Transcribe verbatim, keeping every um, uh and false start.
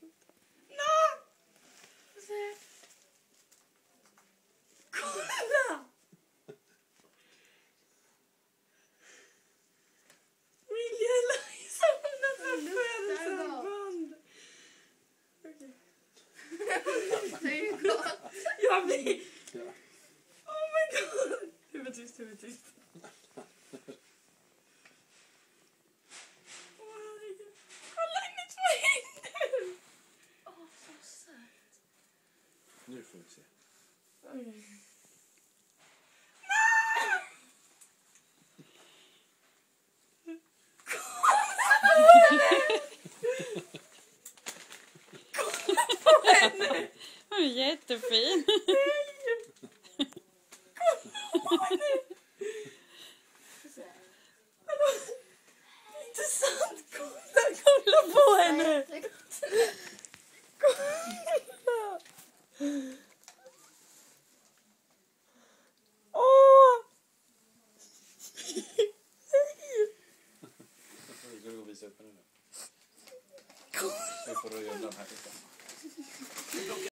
No! Kolla! Vilja Eliza, hon har födelsedagsband. Okej. Det är ju gott. Jag blir... Oh my god! Huvudtyst, huvudtyst. Åh herregud. Kolla hennes två händer! Åh, så söt. Nu får vi se. Okej. Hon är jättefin. Inte sant, kolla, kolla på henne. Kolla. Åh. Nu ska du gå och visa upp henne nu. Nu får du göra den här.